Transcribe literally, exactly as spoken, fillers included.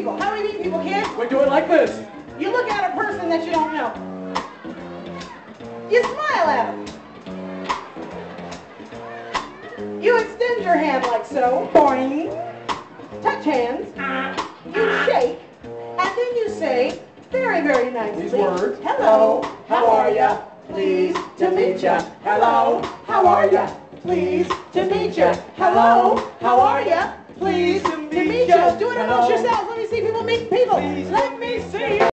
people. How do we meet people, kids? We do it like this. You look at a person that you don't know. You smile at them. You extend your hand like so. Boing. Touch hands. You shake. And then you say, very, very nicely, these words. Hello, how are ya? Pleased to meet ya. Hello, how are ya? Pleased to meet ya. Hello, how are ya? Pleased to meet ya. Do it amongst yourselves. Let me see people meet people. Let me see you.